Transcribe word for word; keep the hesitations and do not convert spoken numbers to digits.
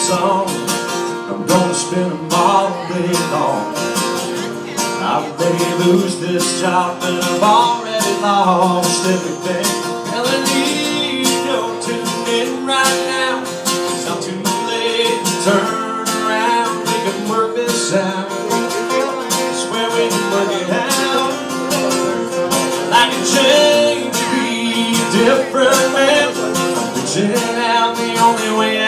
song. I'm gonna spend them all day long. I may lose this job that I've already lost everything. Hell, I need you to tune in right now. It's not too late to turn around. We can work this out. I swear we can work it out. I can change, be different, man. I'm reaching out the only way